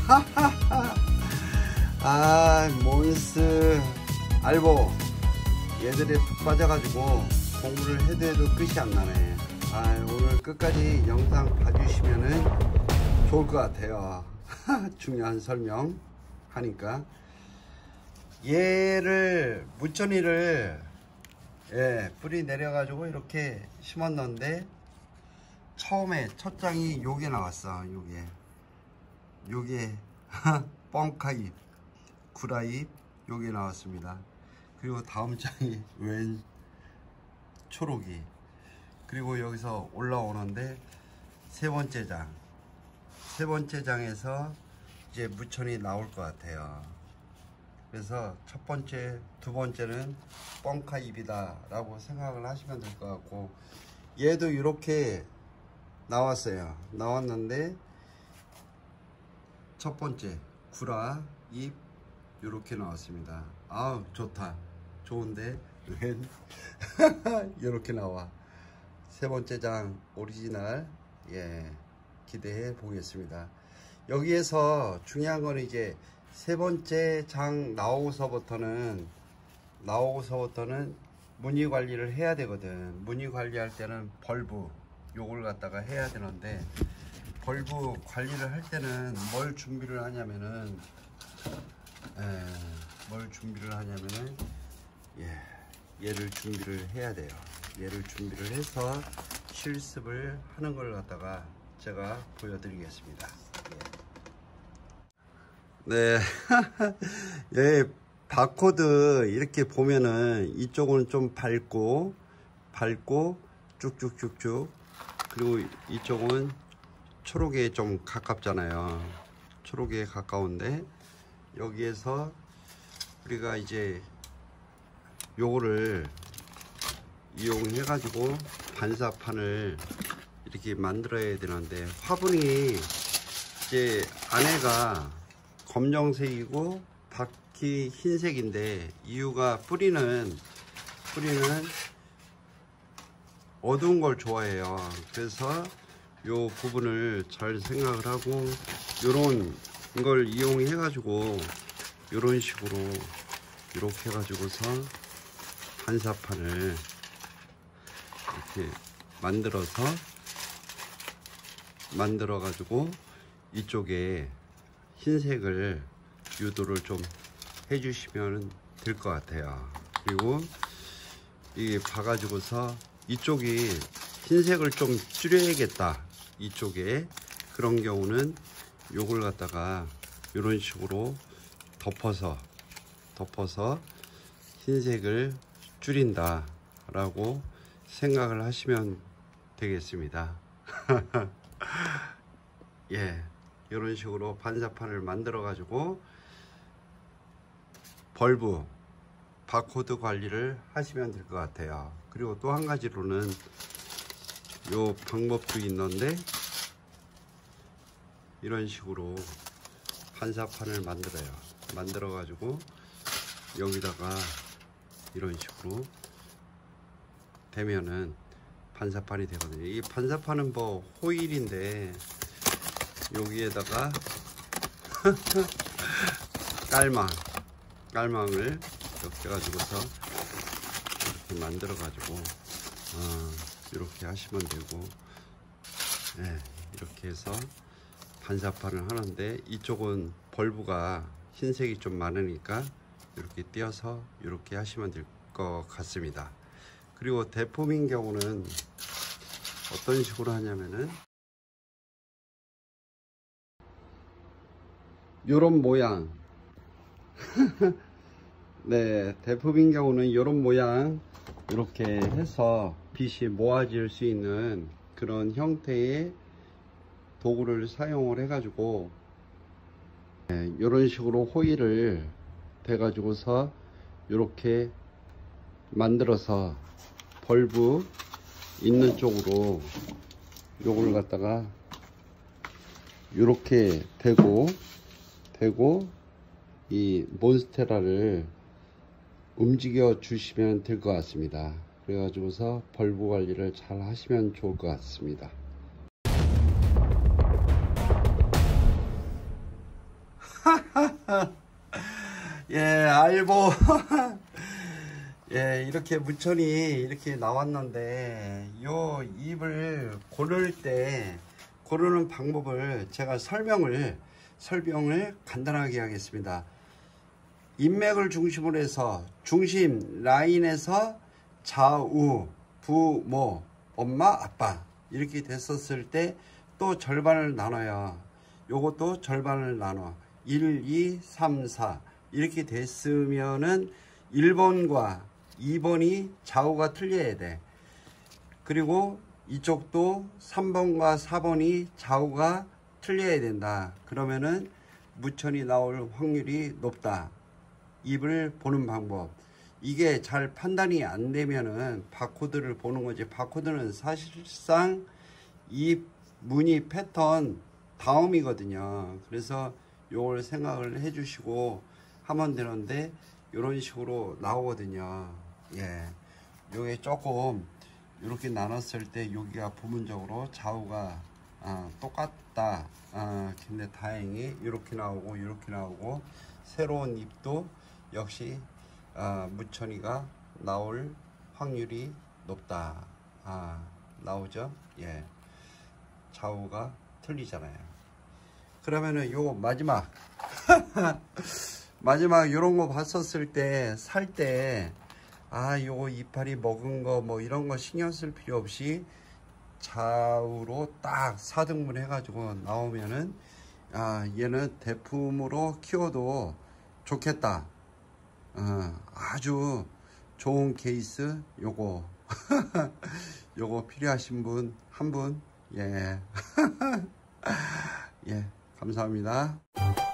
아, 몬스 알보 얘들이 푹 빠져가지고 공부를 해도 끝이 안 나네. 아, 오늘 끝까지 영상 봐주시면은 좋을 것 같아요. 중요한 설명 하니까. 얘를 무천이를 뿌리 내려가지고 이렇게 심었는데 처음에 첫 장이 요게 나왔어. 요게 뻥카잎, 구라잎 요게 나왔습니다. 그리고 다음 장이 웬 초록이, 그리고 여기서 올라오는데 세 번째 장에서 이제 무천이 나올 것 같아요. 그래서 첫 번째, 두 번째는 뻥카잎이다 라고 생각을 하시면 될 것 같고, 얘도 이렇게 나왔어요. 나왔는데 첫 번째 구라 잎 이렇게 나왔습니다. 아우 좋다, 좋은데 웬 이렇게 나와. 세 번째 장 오리지널, 기대해 보겠습니다. 여기에서 중요한 거는 이제 세 번째 장 나오고서부터는 무늬 관리를 해야 되거든. 무늬 관리할 때는 벌브 요걸 갖다가 해야 되는데, 벌브 관리를 할 때는 뭘 준비를 하냐면은 얘를 준비를 해야 돼요. 얘를 준비를 해서 실습을 하는 걸 갖다가 제가 보여드리겠습니다. 네. 예, 바코드 이렇게 보면은 이쪽은 좀 밝고 쭉쭉쭉쭉, 그리고 이쪽은 초록에 좀 가깝잖아요. 초록에 가까운데 여기에서 우리가 이제 요거를 이용해 가지고 반사판을 이렇게 만들어야 되는데, 화분이 이제 안에가 검정색이고 밖이 흰색인데, 이유가 뿌리는 어두운 걸 좋아해요. 그래서 요 부분을 잘 생각을 하고 요런 걸 이용해 가지고 요런 식으로 이렇게 해 가지고서 반사판을 이렇게 만들어 가지고 이쪽에 흰색을 유도를 좀 해주시면 될 것 같아요. 그리고 이게 봐가지고서 이쪽이 흰색을 좀 줄여야겠다, 이쪽에. 그런 경우는 요걸 갖다가 이런 식으로 덮어서 흰색을 줄인다 라고 생각을 하시면 되겠습니다. 예, 이런 식으로 반사판을 만들어 가지고 벌브 바코드 관리를 하시면 될 것 같아요. 그리고 또 한 가지로는 요 방법도 있는데, 이런 식으로 반사판을 만들어 가지고 여기다가 이런 식으로 되면은 반사판이 되거든요. 이 반사판은 뭐 호일인데 여기에다가 깔망을 이렇게 해가지고서 이렇게 만들어 가지고 이렇게 하시면 되고, 이렇게 해서 반사판을 하는데, 이쪽은 벌브가 흰색이 좀 많으니까 이렇게 띄어서 이렇게 하시면 될 것 같습니다. 그리고 대폼인 경우는 어떤 식으로 하냐면은 요런 모양 네, 대품인 경우는 이런 모양 이렇게 해서 빛이 모아질 수 있는 그런 형태의 도구를 사용을 해 가지고 이런 식으로 호일을 대 가지고서 이렇게 만들어서 벌브 있는 쪽으로 요걸 갖다가 이렇게 대고 이 몬스테라를 움직여 주시면 될 것 같습니다. 그래 가지고서 벌브 관리를 잘 하시면 좋을 것 같습니다. 알보. 예, 이렇게 무천이 이렇게 나왔는데 요 잎을 고르는 방법을 제가 설명을 간단하게 하겠습니다. 인맥을 중심으로 해서 중심 라인에서 좌우 부모 엄마 아빠 이렇게 됐었을 때 또 절반을 나눠요. 요것도 절반을 나눠 1, 2, 3, 4 이렇게 됐으면은 1번과 2번이 좌우가 틀려야 돼. 그리고 이쪽도 3번과 4번이 좌우가 틀려야 된다. 그러면은 무천이 나올 확률이 높다. 잎을 보는 방법. 이게 잘 판단이 안 되면은 바코드를 보는 거지. 바코드는 사실상 이 무늬 패턴 다음이거든요. 그래서 요걸 생각을 해 주시고 하면 되는데 이런 식으로 나오거든요. 예, 요게 조금 이렇게 나눴을 때 여기가 부분적으로 좌우가 똑같다. 근데 다행히 이렇게 나오고 새로운 잎도 역시 무천이가 나올 확률이 높다. 나오죠? 예, 좌우가 틀리잖아요. 그러면은 요 마지막 요런 거 봤었을 때 살 때 요거 이파리 먹은 거 뭐 이런 거 신경 쓸 필요 없이 좌우로 딱 4등분 해가지고 나오면은 얘는 대품으로 키워도 좋겠다. 아주 좋은 케이스 요거 요거 필요하신 분 한 분 예. 예, 감사합니다.